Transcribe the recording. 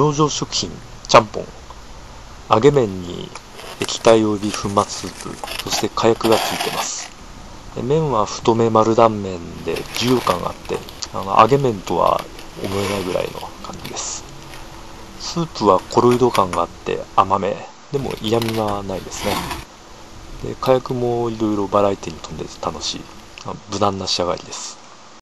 明星食品ちゃんぽん。揚げ麺に液体および粉末スープ、そして火薬がついてます。麺は太め丸断麺で重量感があって、揚げ麺とは思えないぐらいの感じです。スープはコロイド感があって甘めでも嫌味はないですね。で火薬もいろいろバラエティに富んでて楽しい無難な仕上がりです。